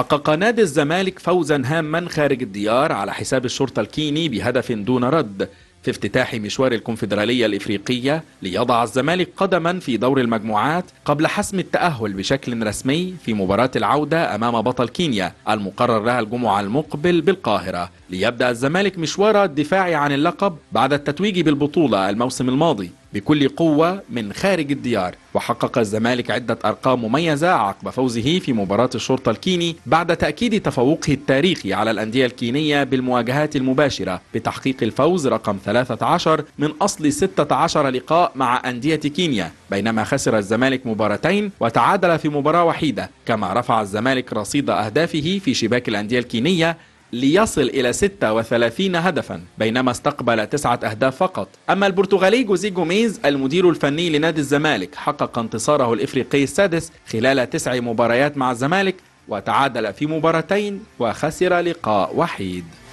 حقق نادي الزمالك فوزا هاما خارج الديار على حساب الشرطة الكيني بهدف دون رد في افتتاح مشوار الكونفدرالية الإفريقية، ليضع الزمالك قدما في دور المجموعات قبل حسم التأهل بشكل رسمي في مباراة العودة أمام بطل كينيا المقرر لها الجمعة المقبل بالقاهرة، ليبدأ الزمالك مشوار الدفاع عن اللقب بعد التتويج بالبطولة الموسم الماضي بكل قوة من خارج الديار. وحقق الزمالك عدة أرقام مميزة عقب فوزه في مباراة الشرطة الكيني بعد تأكيد تفوقه التاريخي على الأندية الكينية بالمواجهات المباشرة بتحقيق الفوز رقم 13 من أصل 16 لقاء مع أندية كينيا، بينما خسر الزمالك مباراتين وتعادل في مباراة وحيدة. كما رفع الزمالك رصيد أهدافه في شباك الأندية الكينية ليصل إلى 36 هدفا، بينما استقبل 9 أهداف فقط. أما البرتغالي جوزيه جوميز المدير الفني لنادي الزمالك حقق انتصاره الإفريقي السادس خلال 9 مباريات مع الزمالك، وتعادل في مباراتين وخسر لقاء وحيد.